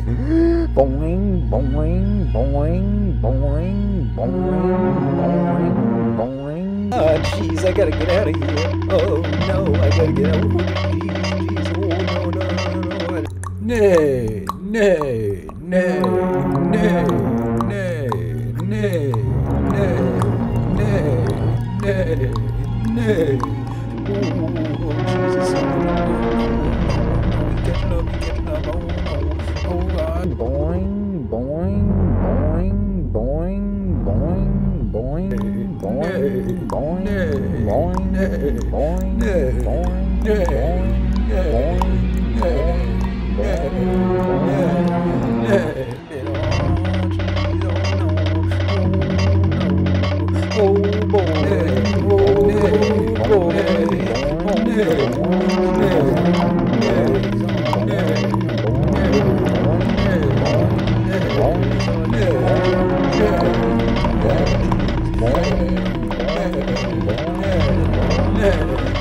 Boing, boing, boing, boing, boing, boing, boing. Ah, jeez, I gotta get out of here. Oh no, I gotta get out. Jeez, oh no, no, no, no. Nay, nay, nay, nay, nay, nay, nay, nay, nay, nay. Oh, Jesus. Getting up, getting up. Oh, God. Boing, boing, boing, boing, boing, boing, boing, boing, boing, boing, boing, boing, boing,